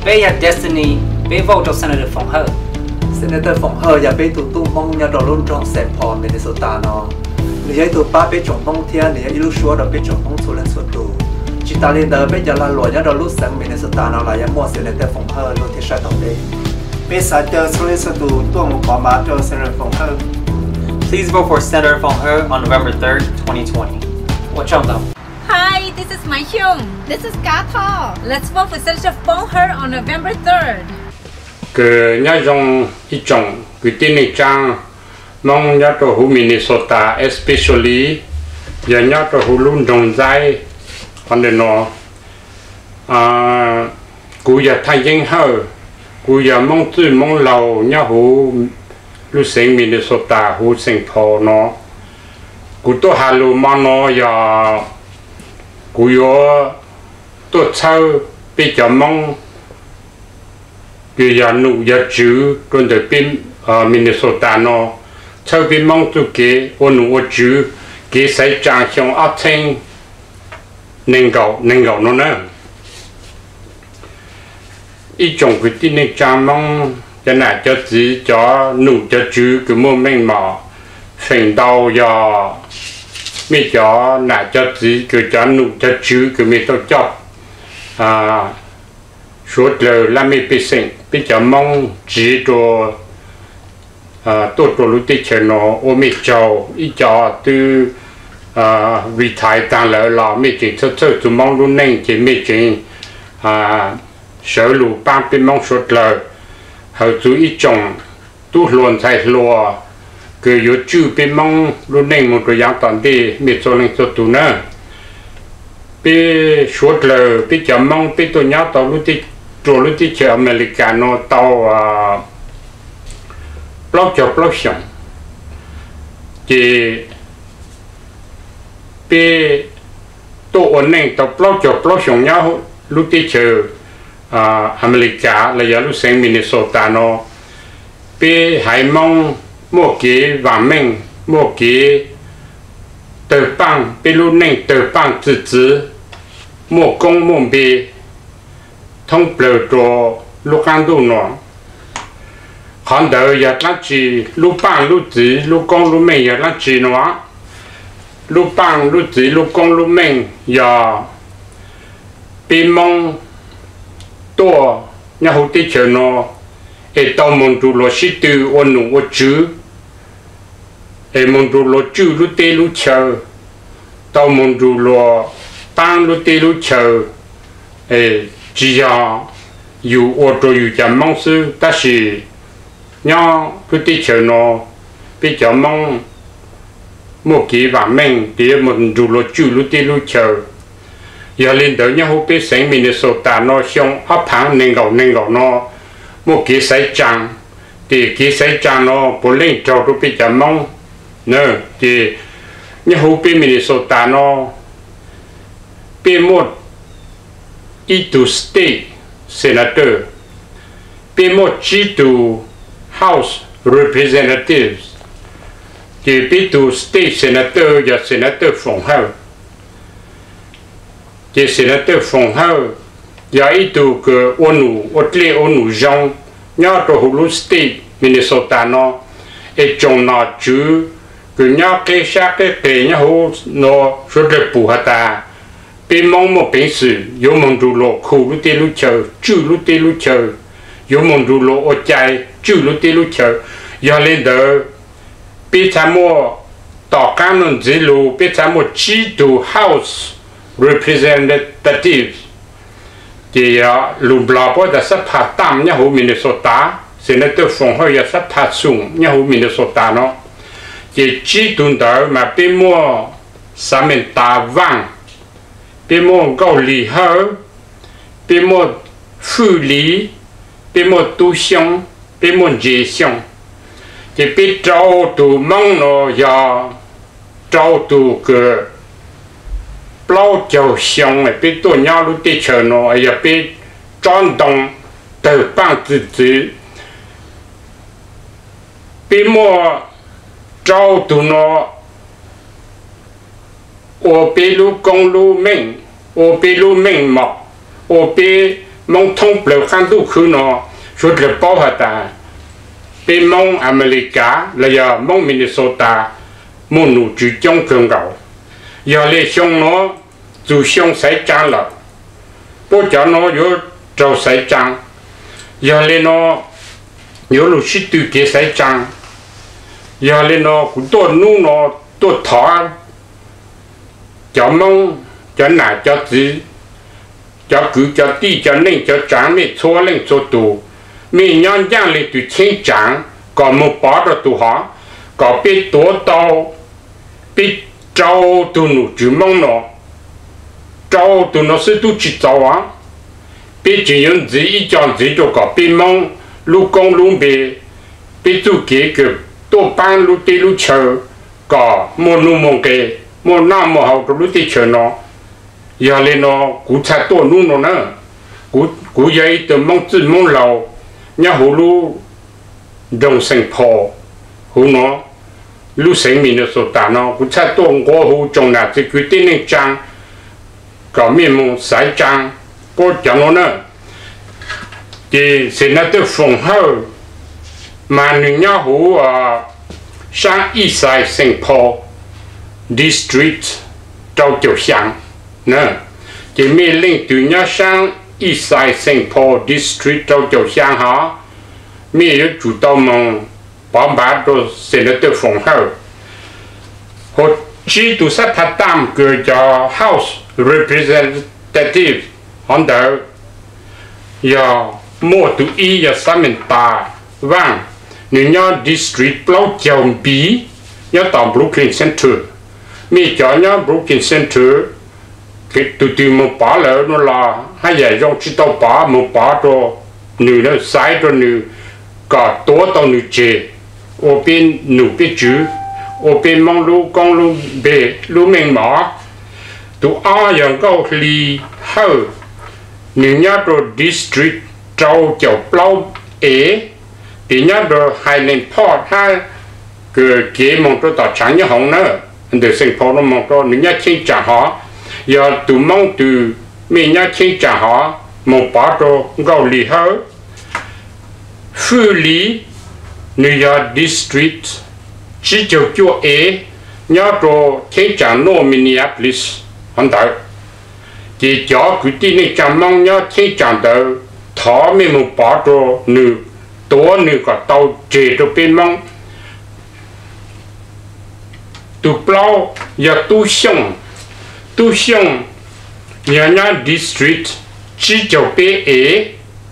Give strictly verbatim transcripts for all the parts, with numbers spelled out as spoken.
bây giờ Destiny bây vô trong Senator phòng hờ Senator phòng hờ giờ bây tụi tụi mong nhà đó luôn trong Saint Paul Minnesota nó nếu tụi ba bây trong mong thiên nếu ilu xua đó bây trong mong số lần số tụ chỉ ta lên đó bây giờ là lúa nhà đó lúc sáng Minnesota nó là nhà mua Senator phòng hờ luôn thì sao tổng đấy bây giờ chờ số lần số tụ tụi một có má cho Senator phòng hờ. Please vote for Senator Phong He on November third, twenty twenty. What's up, though? Hi, this is Mai Hyung. This is Gato. Let's vote for Senator Phong He on November third. Cái nhà trong ít trong cái tin này trang mong nhà trong khu Minnesota especially giờ nhà trong khu luôn trồng dài còn để nó à cú giờ thay danh hở cú giờ mong tư mong lầu nhà khu lúc sinh Minnesota khu Saint Paul nó cú tôi hà lù mà nó giờ cú yo tôi sau bây giờ mong bây giờ nụ giờ chữ còn được bên Minnesota nó sau bên mong tôi kế ôn nụ chữ kế sai trang xong áp thanh nên gạo nên gạo nó nữa ít trong cái tin này trang mong cho này cho chỉ cho nụ cho chữ cái mô mình mà phèn đau giờ mi cho này cho chỉ cái cho nụ cho chữ cái mi tao cho à suốt lời làm mi bị sinh bị cho mong chỉ cho à tôi tôi lúc đi chơi nó ôm mi cho ít cho từ à retire tăng lợi là mi chỉ thật sự tụi mong luôn nên chỉ mi chỉ à sở lũ ban bị mong suốt lời họ chú ý trồng tu luồn thay lùa cứ yếu chữ bên mong luôn nên một cái dạng toàn đi miệt cho lên cho tu nữa bên suốt lời bên chấm mong bên tôi nhớ tàu lúc đi rồi lúc đi chơi Americano tàu à block cho block xong thì bên tôi ổn định tàu block cho block xong nhớ lúc đi chơi à America là giờ lúc sinh Minnesota nó bị hải mong một cái vàng mình một cái tờ băng bị lúc này tờ băng tự tự một công một bị thông bờ cho lúc ăn đồ nó còn đời giờ là chỉ lúc băng lúc tự lúc công lúc mình giờ là chỉ nó lúc băng lúc tự lúc công lúc mình giờ bị mongตัวnhà hậu tiết chờ nó, để tao muốn du lo sĩ tử ôn nụ ôn chữ, để muốn du lo chữ lúc tê lúc chờ, tao muốn du lo bang lúc tê lúc chờ, để chỉ là dù ô tô dù chẳng mong sư, ta chỉ nhà lúc tiết chờ nó, bây giờ mong một cái vàng mình để muốn du lo chữ lúc tê lúc chờ. giờ lên tới nhà hộp sinh Minnesota nó xong áp hàng nên gạo nên gạo nó một cái sấy trắng thì cái sấy trắng nó bổ lên cho tôi bị chậm mong nữa thì nhà hộp Minnesota nó bị một ít tu state senator bị một chỉ tu house representatives thì bị tu state senator và senator phòng hậu thì Senator Phong He giờ ít tu cái ôn nụ ôn lệ ôn nụ rong nhớ cho Hulu State Minnesota nó để trồng nó chứ cứ nhớ cái xác cái cái nhớ hồ nó rất là phù hợp ta bên mong một bên sự yếu mong du lộ khu lúc tê lúc chờ chữ lúc tê lúc chờ yếu mong du lộ ở chạy chữ lúc tê lúc chờ giờ lên đó bên tham mua tỏ cán luôn dễ lù bên tham mua chỉ tu house representatives thì lùm lò bó đã sắp phá tam nhà hồ Minnesota Senator Phong He đã sắp phá sung nhà hồ Minnesota nó thì chỉ tuần đó mà bên mua Samantha Wang bên mua Gao Li He bên mua Fu Li bên mua Tu Xiong bên mua Jie Xiong thì bên trâu tù mong nó giờ trâu tù cái bao châu xiong này bị tôi nhau lúc đi chờ nó giờ bị tròn đồng từ bang tự tự bị mua trâu tụ nó ô bị lu công lu mình ô bị lu mình mọc ô bị mong thông bèo khăn tu khứ nó suốt là bao hạt ta bên mong America là giờ mong Minnesota muốn nụ chữ trong cường gạo giờ lệ xong nó dù xong sấy trang là bố cho nó vô trâu sấy trang giờ lệ nó nhớ lũ sĩ tư kế sấy trang giờ lệ nó cũng tốt nu nó tốt thọ cho mong cho nà cho gì cho cứ cho ti cho nên cho trắng mẹ xóa lên cho tù mẹ nhon giang lên từ trên trắng còn một bó rồi tù họ có biết tố tàu biết trâu tù nụ chữ mong nó trâu tù nó sẽ tu chỉ trâu á biết chỉ những gì ý chọn gì cho có biết mong lu công lu bề biết tu kế cực tô ban lu tê lu chờ có một nu một kề một năm một hậu lu tê chờ nó giờ lên nó cú chặt tổ nu nó nữa cú cú dây từ mong chữ mong lầu nhà hồ lu đồng sinh phò hồ nó lu sinh Minnesota nó cú chặt tổ ngõ hồ trong là chỉ quyết định nên trang có miền mông sải trang bố cho nó nữa thì Senator Phong Hao mà những nhà hồ à sang East Side Saint Paul District trong tiểu sáng nè chỉ mi linh từ nhà sang East Side Saint Paul District trong tiểu sáng hả mi yếu chủ tàu mong bảo bá đồ Senator Phong Hao họ chỉ tu sát thắt tam cứ cho House Representative on đó giờ mua tụ y giờ Samantha vang những nhà district bao chồng bí nhà tàu Brooklyn Center mi cho nhà Brooklyn Center cái tụ tụ một bả lỡ nó là hay giờ trong chỉ tàu bả một bả đồ nữ nó sai đồ nữ cả tổ tàu nữ chế ở bên nữ bên chữ ở bên mong lu con lu bể lu mình mỏ tụ a yang câu li hao những nhà đồ district trâu chậu plau ế thì nhớ đồ Highland Port ha cái kế mong tôi tạo trắng như hồng nữa để sinh phổ nó mong tôi những nhà chính trả họ giờ tụ mong từ mình nhà chính trả họ một bát đồ gạo lì hở phư lý New York District chỉ chịu chúa ế nhớ đồ chính trả nô Minneapolis hắn tới chỉ cho cứ tin này chẳng mong nhớ chính trả đời thọ mình một bát đồ nữ tổ nữ có tàu chế cho bên mong tụ plau giờ tu xong tu xong nhà nhà district chỉ cho bên ế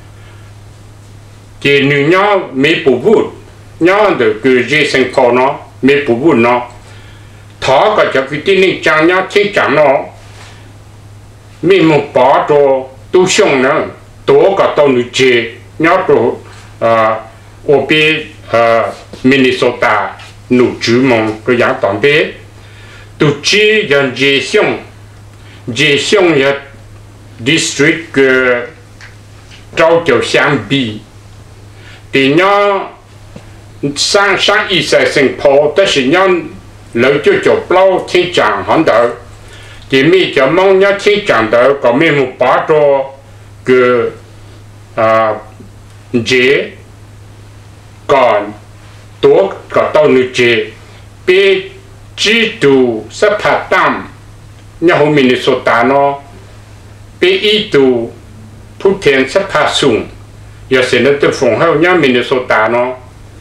chỉ nữ nhau mấy bộ vụt nhau được cứ dễ sinh phò nó mấy bộ vụt nó thọ có cho cái tin này chẳng nhau chính chẳng nó mình một bát đồ tu xong nữa tổ có tàu nữ chế nhau đồ ở bên Minnesota nụ chữ mong cái dạng toàn bé tụ chỉ dân dễ xong dễ xong là district cái trâu tiểu sang bi thì nhau sang sang East Side Saint Paul đó là nhau lấy cho cho bao thiên trạng hắn đó thì mi cho mong nhau thiên trạng đó có mi một bát đồ cái à dễ còn tổ có tàu nữ chế bị chỉ tụ sắp phát tam nhà hồ Minnesota nó bị ý tụ phút thiên sắp phát sung giờ sẽ nó từ phòng hậu nhà Minnesota nó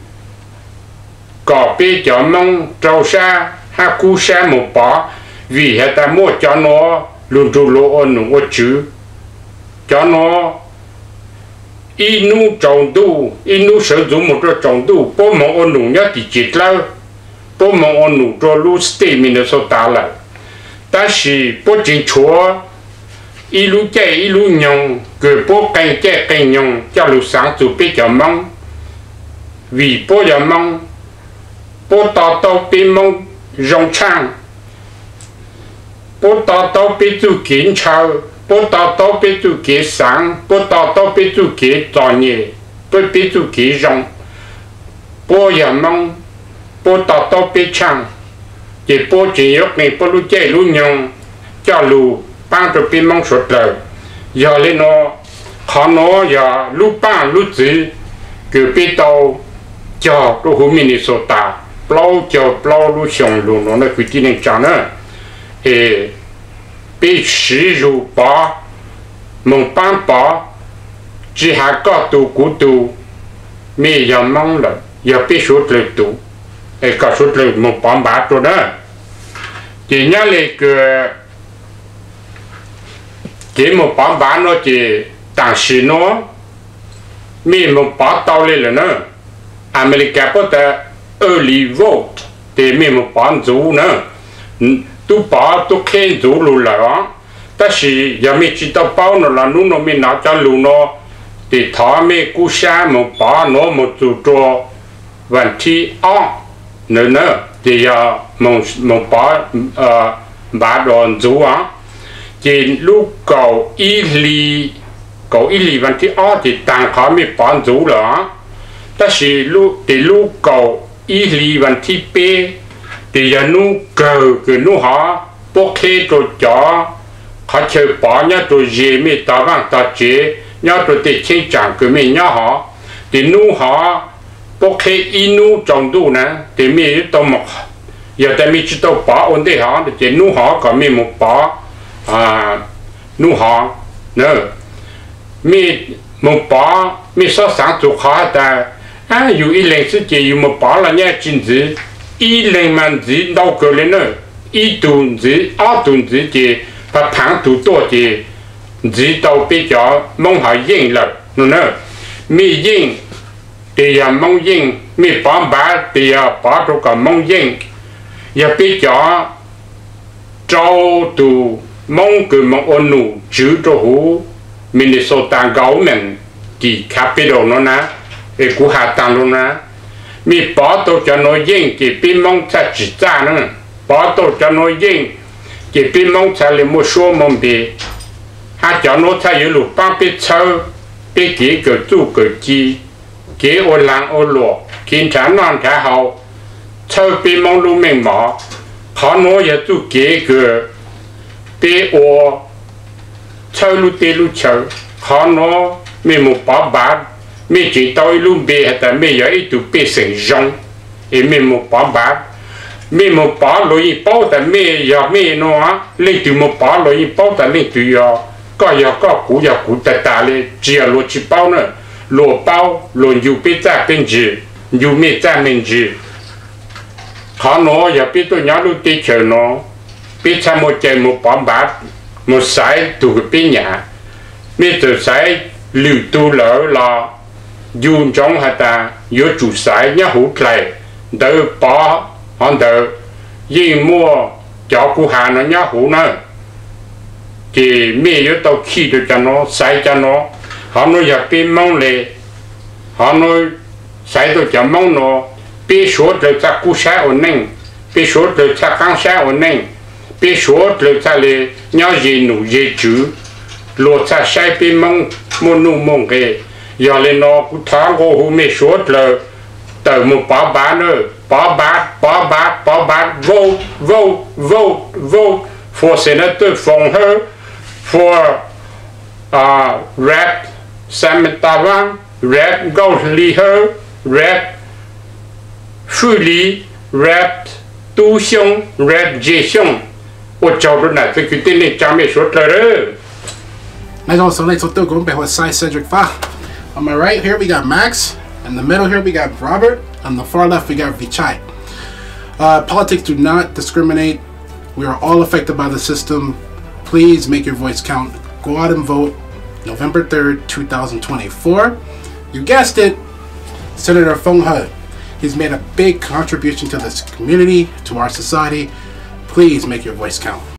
có bị cho mong trâu xa ha cú xa một bó vì hệ ta mua cho nó luôn trụ lỗ ôn một chữ cho nó inu trồng tu inu sử dụng một cái trồng tu bố mong ôn nụ nhá thì chết lâu bố mong ôn nụ cho lu state Minnesota là ta chỉ bố chính chúa ilu chạy ilu nhung cứ bố canh chạy canh nhung cho lu sáng chủ biết cho mong vì bố giờ mong bố tao tao biết mong rong trang bố tao tao biết tu kiến chào bố tao tao biết tu kế sáng bố tao tao biết tu kế tròn nhẹ bố biết tu kế rong bố giờ mong bố tao tao biết chăng chỉ bố chỉ nhóc này bố lu chơi lu nhung cho lu ban cho biết mong sốt lời giờ lên nó khó nó giờ lúc ba lúc gì cứ biết đâu cho tôi hôm Minnesota bao cho bao lúc xong luôn nó là quyết định chẳng nữa thì bị sử dụng ba mong ban ba chỉ hai cái tu cụ tu mi giờ mong là giờ biết số lượng tu ấy có số lượng mong ban ba rồi đó chỉ nhớ lại cái chỉ một ban ba nó chỉ当时呢，没么把道理了呢。America 不得 early vote， 的没么帮助呢，嗯，都把都看住路了啊。但是也没知道包呢了，侬那没拿着路呢，的他们故乡么把那么做做问题啊，呢呢，的呀么么把呃把人做啊，的路高一里。có ít lý vấn đề ở thì tăng khó mới bán dấu là, ta chỉ lúc để lúc cầu ít lý vấn đề b thì giờ nu cầu cái nu họ bốc hết rồi cho họ chơi bán nhá rồi gì mới ta vang ta chế nhá rồi để chơi chẳng cái mình nhá họ thì nu họ bốc hết ít nu trong đủ nè thì mới tao một giờ ta mới chỉ tao bán ổn định họ thì nu họ có mình một bán à nu họ nữa mi một bỏ mi so sánh chỗ khó ta à 有一零世界有một bỏ là nhá chính trị一零万字到个人呢一吨字二吨字的把盘图多的字都比较蒙下硬了呢mi硬的呀蒙硬mi bỏ bả的呀把这个蒙硬也比较招度蒙个蒙安努住着好Minnesota government thì capital nó na, cái cú hạ tầng nó na, mi bỏ tổ cho nó yên thì bên mong cha chỉ ra nữa, bỏ tổ cho nó yên thì bên mong cha lấy một số mong bì, ha cho nó cha yếu lục ba biết chơi, biết kỹ cái tu cái chi, kỹ ô lăng ô lụa, kiến trả non trả hậu, chơi bên mong lu mình mỏ, họ nói giờ tu kỹ cái bên ô chơi lu tê lu chơi, họ nó mình một bảo bát, mình chỉ tao lu bê hay là mình giờ ít tụ bê sinh rong, thì mình một bảo bát, mình một bảo lối bảo là mình giờ mình nó lên từ một bảo lối bảo là lên từ giờ có giờ có cú giờ cú ta ta lên chỉ là lối chỉ bảo nữa, lối bảo lối dù bê ta bên gì, dù mình ta mình gì, họ nó giờ biết tôi nhớ lu tê chơi nó, biết sao một chơi một bảo bát một sải tụ cái bên nhà, mấy tụ sải lưu tụ lỡ là dùng trong hạt ta, yếu chủ sải nhá hút lại, đỡ bỏ, hắn đỡ, yên mua cho cụ hà nó nhá hút nữa, thì mấy yếu tàu khi được cho nó sải cho nó, hắn nói giờ bên mong lệ, hắn nói sải được cho mong nó, bên số được cho cụ sải ổn định, bên số được cho căng sải ổn định. Bị số được ta là nhau gì nụ gì chứ lột ta sai bị mong muốn nụ mong cái giờ lên nó cũng tháng cô hôm nay số là từ một bảo bá nữa bảo bá bảo bá bảo bá vote vote vote vote for Senator from her for uh, Rep Samantha Wang Rep Goldie her Rep Fully Rep Tu Xiong Rep Ji Xiong As also like to go back with Cy Cedric Fa. On my right here we got Max, in the middle here we got Robert, on the far left we got Vichai. Uh, politics do not discriminate. We are all affected by the system. Please make your voice count. Go out and vote November third, two thousand twenty-four. You guessed it, Senator Phong He. He's made a big contribution to this community, to our society. Please make your voice count.